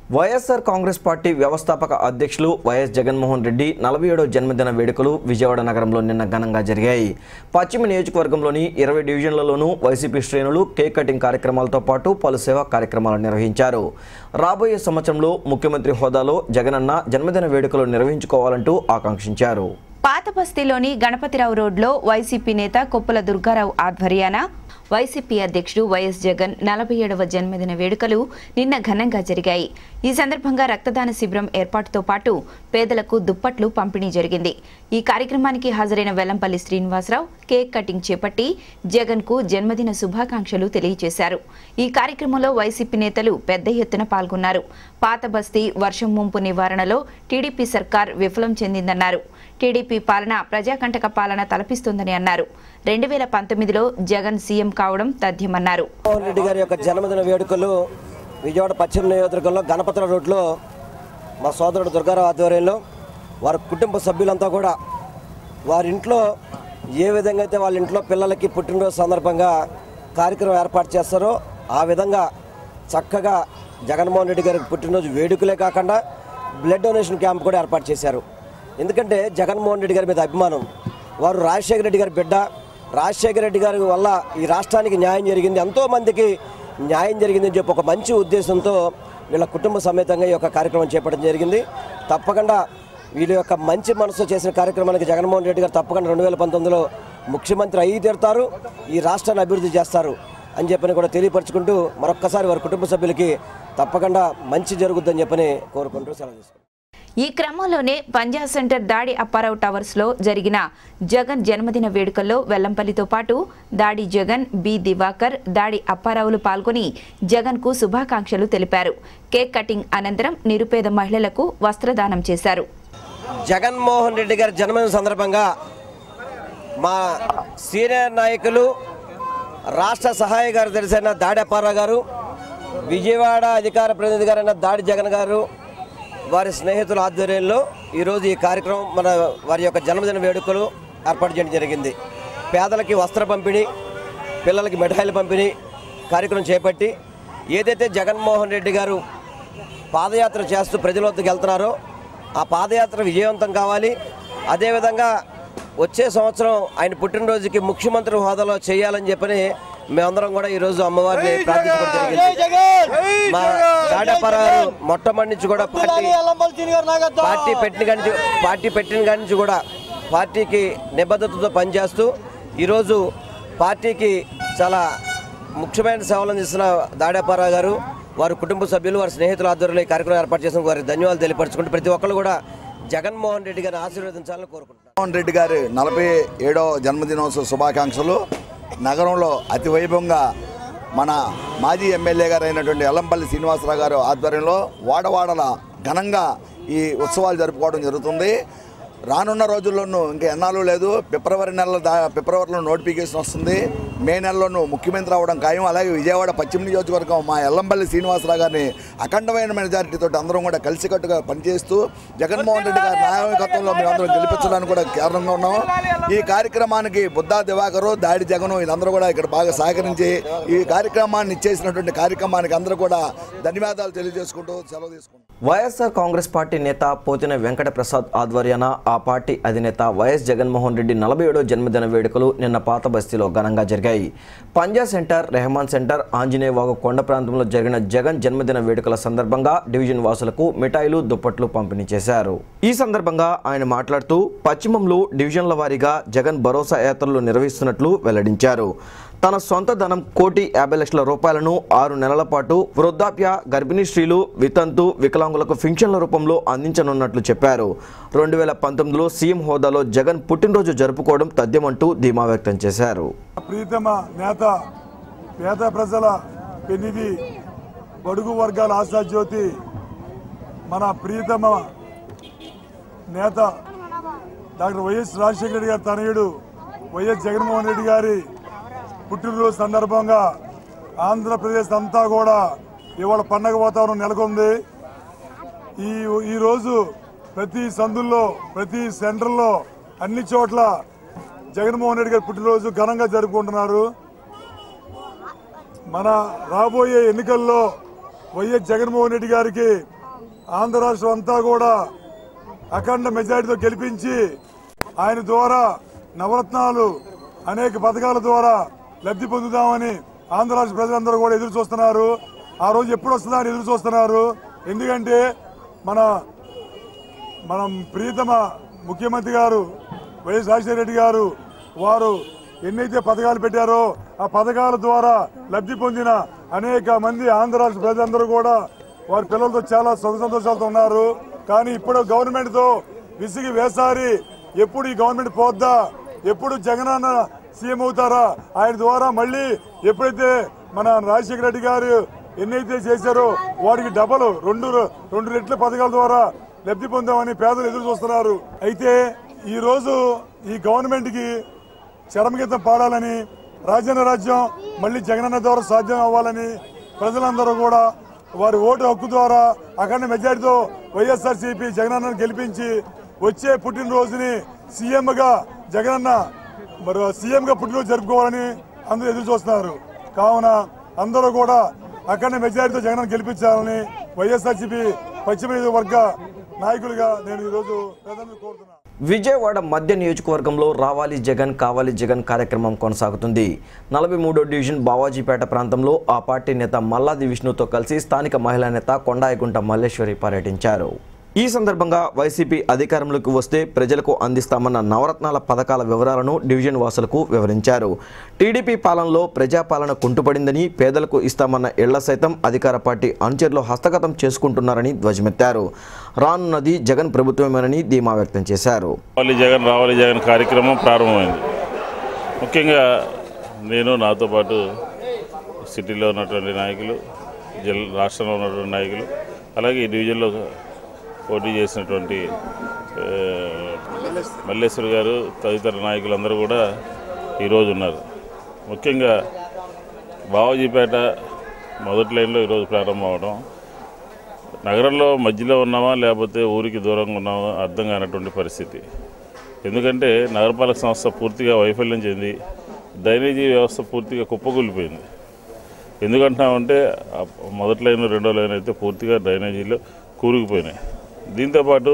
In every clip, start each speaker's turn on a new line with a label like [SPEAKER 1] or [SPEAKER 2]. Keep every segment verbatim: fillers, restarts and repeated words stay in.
[SPEAKER 1] YSR Congress party వ్యవస్థాపక అధ్యక్షులు YS Jaganmohan Reddy నలభై ఏడవ జన్మదిన వేడుకలు విజయవాడ నగరంలో నిన్న ఘనంగా జరిగాయి. పశ్చిమ నియోజకవర్గంలోని ఇరవై డివిజన్లలోనూ వైసీపీ శ్రేణులు కేక్ కటింగ్ కార్యక్రమాలతో పాటు పలు సేవా కార్యక్రమాలు నిర్వహించారు. రాబోయే సంవత్సరంలో ముఖ్యమంత్రి హోదాలో జగనన్న జన్మదిన వేడుకలు నిర్వహించుకోవాలంటూ ఆకాంక్షించారు.
[SPEAKER 2] పాతబస్తీలోని గణపతిరావు రోడ్లో వైసీపీ నేత కొప్పుల దుర్గారావు ఆధ్వర్యాన వైసీపీ అధ్యక్షుడు వైఎస్ జగన్ నలభై ఏడవ జన్మదిన వేడుకలు నిన్న ఘనంగా జరిగాయి. ఈ సందర్భంగా రక్తదాన శిబిరం ఏర్పాటుతో పాటు పేదలకు దుప్పట్లు పంపిణీ జరిగింది. ఈ కార్యక్రమానికి హాజరైన వెల్లంపల్లి శ్రీనివాసరావు కేక్ కటింగ్ చేపట్టి జగన్ కు జన్మదిన శుభాకాంక్షలు తెలియజేశారు. ఈ కార్యక్రమంలో వైసీపీ నేతలు పెద్ద ఎత్తున పాల్గొన్నారు. పాతబస్తీ వర్షం ముంపు నివారణలో టీడీపీ సర్కార్ విఫలం చెందిందన్నారు. టీడీపీ పాలన ప్రజాకంటక పాలన తలపిస్తుందని అన్నారు. రెండు వేల పంతొమ్మిదిలో జగన్ సీఎం కావడం తథ్యమన్నారు.
[SPEAKER 3] జగన్మోహన్ రెడ్డి గారి యొక్క జన్మదిన వేడుకలు విజయవాడ పశ్చిమ నియోజకవర్గంలో గణపతిరావు రోడ్లో మా సోదరుడు దుర్గారావు ఆధ్వర్యంలో వారి కుటుంబ సభ్యులంతా కూడా వారి ఇంట్లో ఏ విధంగా అయితే వాళ్ళ ఇంట్లో పిల్లలకి పుట్టినరోజు సందర్భంగా కార్యక్రమం ఏర్పాటు చేస్తారో ఆ విధంగా చక్కగా జగన్మోహన్ రెడ్డి గారికి పుట్టినరోజు వేడుకలే కాకుండా బ్లడ్ డొనేషన్ క్యాంప్ కూడా ఏర్పాటు చేశారు. ఎందుకంటే జగన్మోహన్ రెడ్డి గారి మీద అభిమానం. వారు రాజశేఖర రెడ్డి గారి బిడ్డ. రాజశేఖర రెడ్డి గారి వల్ల ఈ రాష్ట్రానికి న్యాయం జరిగింది, ఎంతోమందికి న్యాయం జరిగిందని చెప్పి ఒక మంచి ఉద్దేశంతో వీళ్ళ కుటుంబ సమేతంగా ఈ యొక్క కార్యక్రమం చేపట్టడం జరిగింది. తప్పకుండా వీళ్ళ యొక్క మంచి మనసు చేసిన కార్యక్రమానికి జగన్మోహన్ రెడ్డి గారు తప్పకుండా రెండు వేల పంతొమ్మిదిలో ముఖ్యమంత్రి అయ్యి తీరుతారు, ఈ రాష్ట్రాన్ని అభివృద్ధి చేస్తారు అని చెప్పని కూడా తెలియపరచుకుంటూ మరొక్కసారి వారి కుటుంబ సభ్యులకి తప్పకుండా మంచి జరుగుద్దని చెప్పని కోరుకుంటూ సెలవు తీసుకుంటారు.
[SPEAKER 2] ఈ క్రమంలోనే పంజాబ్ సెంటర్ దాడి అప్పారావు టవర్స్ లో జరిగిన జగన్ జన్మదిన వేడుకల్లో వెల్లంపల్లితో పాటు దాడి జగన్, బి దివాకర్, దాడి అప్పారావులు పాల్గొని జగన్ కు శుభాకాంక్షలు తెలిపారు. కేక్ కటింగ్ అనంతరం నిరుపేద మహిళలకు వస్త్రదానం చేశారు.
[SPEAKER 3] జగన్మోహన్ రెడ్డి గారి జన్మదిన సందర్భంగా మా సీనియర్ నాయకులు రాష్ట్ర సహాయ కార్యదర్శి అయిన దాడి అప్పారావు గారు, విజయవాడ అధికార ప్రతినిధి గారైన దాడి జగన్ గారు, వారి స్నేహితుల ఆధ్వర్యంలో ఈరోజు ఈ కార్యక్రమం మన వారి యొక్క జన్మదిన వేడుకలు ఏర్పాటు చేయడం జరిగింది. పేదలకి వస్త్ర పంపిణీ, పిల్లలకి మిఠాయిల పంపిణీ కార్యక్రమం చేపట్టి ఏదైతే జగన్మోహన్ రెడ్డి గారు పాదయాత్ర చేస్తూ ప్రజల వద్దకు వెళ్తున్నారో ఆ పాదయాత్ర విజయవంతం కావాలి. అదేవిధంగా వచ్చే సంవత్సరం ఆయన పుట్టినరోజుకి ముఖ్యమంత్రి హోదాలో చేయాలని చెప్పని మేమందరం కూడా ఈరోజు అమ్మవారిని ప్రార్థించడం జరిగింది. మా దాడపరారు మొట్టమొదటి నుంచి కూడా పార్టీ పార్టీ పెట్టిన కాడి పార్టీ పెట్టిన కాడి నుంచి కూడా పార్టీకి నిబద్ధతతో పనిచేస్తూ ఈరోజు పార్టీకి చాలా ముఖ్యమైన సేవలు అందిస్తున్న దాడపరావు గారు, వారి కుటుంబ సభ్యులు, వారి స్నేహితుల ఆధ్వర్యంలో ఈ కార్యక్రమం ఏర్పాటు చేసిన వారికి ధన్యవాదాలు తెలియపరచుకుంటూ ప్రతి ఒక్కరు కూడా జగన్మోహన్ రెడ్డి గారిని ఆశీర్వదించాలని కోరుకుంటున్నాను.
[SPEAKER 4] జగన్మోహన్ రెడ్డి గారి నలభై ఏడవ జన్మదినోత్సవ శుభాకాంక్షలు. నగరంలో అతి వైభవంగా మన మాజీ ఎమ్మెల్యే గారు అయినటువంటి వెల్లంపల్లి శ్రీనివాసరావు గారు ఆధ్వర్యంలో వాడవాడల ఘనంగా ఈ ఉత్సవాలు జరుపుకోవడం జరుగుతుంది. రానున్న రోజుల్లోనూ ఇంకా ఎన్నాళ్ళు లేదు, ఫిబ్రవరి నెలలో దా ఫిబ్రవరిలో నోటిఫికేషన్ వస్తుంది. మే నెలలోనూ ముఖ్యమంత్రి అవ్వడం ఖాయం. అలాగే విజయవాడ పశ్చిమ నియోజకవర్గం మా వెల్లంపల్లి శ్రీనివాసరావు గారిని అఖండమైన మెజారిటీతో అందరం కూడా కలిసికట్టుగా పనిచేస్తూ జగన్మోహన్ రెడ్డి గారి నాయకత్వంలో మేమందరం గెలిపించడానికి కూడా కారణంగా ఉన్నాము. ఈ కార్యక్రమానికి బుద్ధా దివాకరు, దాడి జగను వీళ్ళందరూ కూడా ఇక్కడ బాగా సహకరించి ఈ కార్యక్రమాన్ని ఇచ్చేసినటువంటి కార్యక్రమానికి అందరూ కూడా ధన్యవాదాలు తెలియజేసుకుంటూ సెలవు తీసుకుంటాం.
[SPEAKER 1] వైఎస్ఆర్ కాంగ్రెస్ పార్టీ నేత పోతిన వెంకట ప్రసాద్ ఆధ్వర్యాన ఆ పార్టీ అధినేత వైఎస్ జగన్మోహన్ రెడ్డి నలభై ఏడో జన్మదిన వేడుకలు నిన్న పాత బస్తీలో ఘనంగా జరిగాయి. పంజా సెంటర్, రెహమాన్ సెంటర్, ఆంజనేయవాగు కొండ ప్రాంతంలో జరిగిన జగన్ జన్మదిన వేడుకల సందర్భంగా డివిజన్ వాసులకు మిఠాయిలు, దుప్పట్లు పంపిణీ చేశారు. ఈ సందర్భంగా ఆయన మాట్లాడుతూ పశ్చిమంలో డివిజన్ల వారీగా జగన్ భరోసా యాత్రలు నిర్వహిస్తున్నట్లు వెల్లడించారు. తన సొంత ధనం కోటి యాభై లక్షల రూపాయలను ఆరు నెలల పాటు వృద్ధాప్య, గర్భిణీ స్త్రీలు, వితంతు, వికలాంగులకు పింఛన్ల రూపంలో అందించనున్నట్లు చెప్పారు. రెండు వేల పంతొమ్మిదిలో సీఎం హోదాలో జగన్ పుట్టినరోజు జరుపుకోవడం తథ్యమంటూ ధీమా వ్యక్తం చేశారు.
[SPEAKER 5] ప్రీతమ నేత, పేద ప్రజల పెన్నిధి, బడుగు వర్గాల ఆశాజ్యోతి, మన ప్రీతమ నేత డాక్టర్ వైఎస్ రాజశేఖర రెడ్డి గారి తనయుడు వైఎస్ జగన్మోహన్ రెడ్డి గారి పుట్టినరోజు సందర్భంగా ఆంధ్రప్రదేశ్ అంతా కూడా ఇవాళ పండగ వాతావరణం నెలకొంది. ఈ ఈరోజు ప్రతి సందుల్లో, ప్రతి సెంటర్లో, అన్ని చోట్ల జగన్మోహన్ రెడ్డి గారి పుట్టినరోజు ఘనంగా జరుపుకుంటున్నారు. మన రాబోయే ఎన్నికల్లో వైఎస్ జగన్మోహన్ రెడ్డి గారికి ఆంధ్ర రాష్ట్రం అంతా కూడా అఖండ మెజారిటీతో గెలిపించి ఆయన ద్వారా నవరత్నాలు అనేక పథకాల ద్వారా లబ్ధి పొందుదామని ఆంధ్ర రాష్ట్ర ప్రజలందరూ కూడా ఎదురు చూస్తున్నారు. ఆ రోజు ఎప్పుడు వస్తుందని ఎదురు చూస్తున్నారు. ఎందుకంటే మన మనం ప్రియతమ ముఖ్యమంత్రి గారు వైఎస్ రాజశేఖర రెడ్డి గారు వారు ఎన్నైతే పథకాలు పెట్టారో ఆ పథకాల ద్వారా లబ్ధి పొందిన అనేక మంది ఆంధ్ర రాష్ట్ర ప్రజలందరూ కూడా వారి పిల్లలతో చాలా సుఖ సంతోషాలతో ఉన్నారు. కానీ ఇప్పుడు గవర్నమెంట్తో విసిగి వేసారి ఎప్పుడు ఈ గవర్నమెంట్ పోద్దా, ఎప్పుడు జగనన్న సీఎం అవుతారా, ఆయన ద్వారా మళ్ళీ ఎప్పుడైతే మన రాజశేఖర రెడ్డి గారు ఎన్నైతే చేశారో వారికి డబల్ రెండు రెండు రెట్ల పథకాల ద్వారా లబ్ధి పొందామని పేదలు ఎదురు చూస్తున్నారు. అయితే ఈ రోజు ఈ గవర్నమెంట్ కి చరమగీతం పాడాలని, రాజ్యాంగ రాజ్యం మళ్ళీ జగనన్న ద్వారా సాధ్యం అవ్వాలని ప్రజలందరూ కూడా వారి ఓటు హక్కు ద్వారా అఖండ మెజారిటీతో వైఎస్ఆర్సీపీ జగనన్నను గెలిపించి వచ్చే పుట్టినరోజుని సీఎంగా జగనన్న మరి సీఎంగా పుట్టినరోజు జరుపుకోవాలని అందరూ ఎదురు చూస్తున్నారు. కావున అందరూ కూడా అఖండ మెజారిటీతో జగనన్న గెలిపించాలని వైఎస్ఆర్సీపీ పశ్చిమ నియోజకవర్గ నాయకులుగా నేను ఈరోజు ప్రజలను కోరుతున్నాను.
[SPEAKER 1] విజయవాడ మధ్య నియోజకవర్గంలో రావాలి జగన్ కావాలి జగన్ కార్యక్రమం కొనసాగుతుంది. నలభై మూడో డివిజన్ బావాజీపేట ప్రాంతంలో ఆ పార్టీ నేత మల్లాది విష్ణుతో కలిసి స్థానిక మహిళా నేత కొండాయిగుంట మల్లేశ్వరి పర్యటించారు. ఈ సందర్భంగా వైసీపీ అధికారంలోకి వస్తే ప్రజలకు అందిస్తామన్న నవరత్నాల పథకాల వివరాలను డివిజన్ వాసులకు వివరించారు. టీడీపీ పాలనలో ప్రజాపాలన కుంటుపడిందని, పేదలకు ఇస్తామన్న ఇళ్ల సైతం అధికార పార్టీ అనుచరులు హస్తగతం చేసుకుంటున్నారని ధ్వజమెత్తారు. రానున్నది జగన్ ప్రభుత్వమేనని ధీమా వ్యక్తం చేశారు.
[SPEAKER 6] రావాలి జగన్ రావాలి జగన్ కార్యక్రమం ప్రారంభమైంది. ముఖ్యంగా నేను నాతో పాటు సిటీలో ఉన్నటువంటి నాయకులు, జిల్లా రాష్ట్రంలో ఉన్నటువంటి నాయకులు, అలాగే ఈ డివిజన్లో పోటీ చేసినటువంటి మల్లేశ్వర్ గారు తదితర నాయకులందరూ కూడా ఈరోజు ఉన్నారు. ముఖ్యంగా బావాజీపేట మొదటి లైన్లో ఈరోజు ప్రారంభం అవడం, నగరంలో మధ్యలో ఉన్నామా లేకపోతే ఊరికి దూరంగా ఉన్నామా అర్థం కానటువంటి పరిస్థితి. ఎందుకంటే నగరపాలక సంస్థ పూర్తిగా వైఫల్యం చెంది డ్రైనేజీ వ్యవస్థ పూర్తిగా కుప్పకూలిపోయింది. ఎందుకంటున్నామంటే మొదటి లైన్ రెండో లైన్ అయితే పూర్తిగా డ్రైనేజీలో కూరుకుపోయినాయి. దీంతోపాటు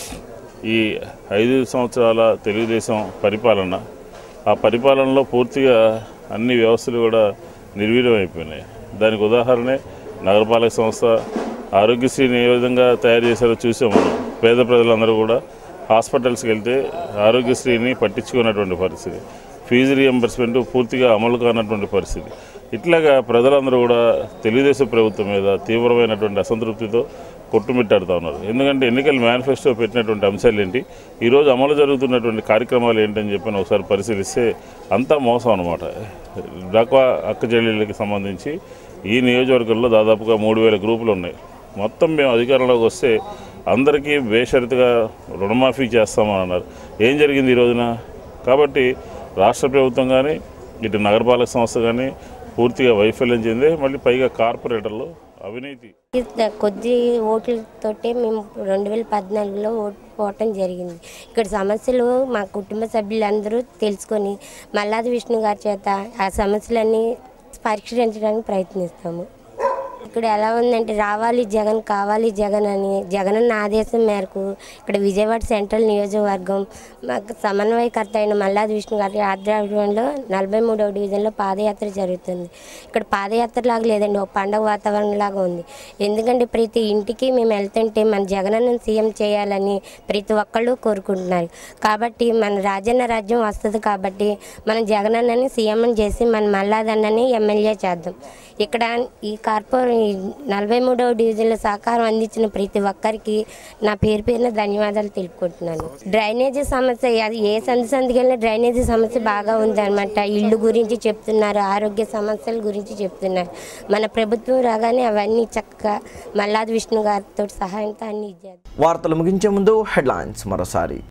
[SPEAKER 6] ఈ ఐదు సంవత్సరాల తెలుగుదేశం పరిపాలన, ఆ పరిపాలనలో పూర్తిగా అన్ని వ్యవస్థలు కూడా నిర్వీర్యం అయిపోయినాయి. దానికి ఉదాహరణే నగరపాలక సంస్థ ఆరోగ్యశ్రీని ఏ విధంగా తయారు చేశారో చూసాము. మనం పేద ప్రజలందరూ కూడా హాస్పిటల్స్కి వెళ్తే ఆరోగ్యశ్రీని పట్టించుకున్నటువంటి పరిస్థితి, ఫీజు రియంబర్స్మెంట్ పూర్తిగా అమలు కానటువంటి పరిస్థితి. ఇట్లాగా ప్రజలందరూ కూడా తెలుగుదేశం ప్రభుత్వం మీద తీవ్రమైనటువంటి అసంతృప్తితో కొట్టుమిట్టాడుతూ ఉన్నారు. ఎందుకంటే ఎన్నికల మేనిఫెస్టో పెట్టినటువంటి అంశాలు ఏంటి, ఈరోజు అమలు జరుగుతున్నటువంటి కార్యక్రమాలు ఏంటని చెప్పి ఒకసారి పరిశీలిస్తే అంతా మోసం అనమాట. డాక్వా అక్క చెల్లెళ్ళకి సంబంధించి ఈ నియోజకవర్గంలో దాదాపుగా మూడు వేల గ్రూపులు ఉన్నాయి. మొత్తం మేము అధికారంలోకి వస్తే అందరికీ బేషరతుగా రుణమాఫీ చేస్తామని అన్నారు. ఏం జరిగింది ఈ రోజున? కాబట్టి రాష్ట్ర ప్రభుత్వం కానీ ఇటు నగరపాలక సంస్థ కానీ పూర్తిగా వైఫల్యం చెందే, మళ్ళీ పైగా కార్పొరేటర్లు అవినీతి.
[SPEAKER 7] కొద్ది ఓట్లతోటే మేము రెండు వేల పద్నాలుగులో ఓటు పోవటం జరిగింది. ఇక్కడ సమస్యలు మా కుటుంబ సభ్యులందరూ తెలుసుకొని మల్లాది విష్ణు గారి చేత ఆ సమస్యలన్నీ పరిష్కరించడానికి ప్రయత్నిస్తాము. ఇక్కడ ఎలా ఉందంటే రావాలి జగన్ కావాలి జగన్ అని జగనన్న ఆదేశం మేరకు ఇక్కడ విజయవాడ సెంట్రల్ నియోజకవర్గం మాకు సమన్వయకర్త అయిన మల్లాది విష్ణు గారి ఆధ్వర్యంలో నలభై మూడవ డివిజన్లో పాదయాత్ర జరుగుతుంది. ఇక్కడ పాదయాత్ర లాగా లేదండి, ఒక పండగ వాతావరణం లాగా ఉంది. ఎందుకంటే ప్రతి ఇంటికి మేము వెళ్తుంటే మన జగనన్నను సీఎం చేయాలని ప్రతి ఒక్కళ్ళు కోరుకుంటున్నారు. కాబట్టి మన రాజన్న రాజ్యం వస్తుంది కాబట్టి మనం జగనన్నని సీఎం చేసి మన మల్లాదన్నని ఎమ్మెల్యే చేద్దాం. ఇక్కడ ఈ కార్పొరే నలభై మూడవ డివిజన్లో సహకారం అందించిన ప్రతి ఒక్కరికి నా పేరు పేరున ధన్యవాదాలు తెలుపుకుంటున్నాను. డ్రైనేజీ సమస్య అది ఏ సంది సందికి వెళ్ళినా డ్రైనేజీ సమస్య బాగా ఉందన్నమాట. ఇళ్ళు గురించి చెప్తున్నారు, ఆరోగ్య సమస్యల గురించి చెప్తున్నారు. మన ప్రభుత్వం రాగానే అవన్నీ చక్కగా మల్లాది విష్ణు గారితో సహాయంతో అన్ని ఇచ్చారు.
[SPEAKER 1] వార్తలు ముగించే ముందు హెడ్లైన్స్ మరోసారి.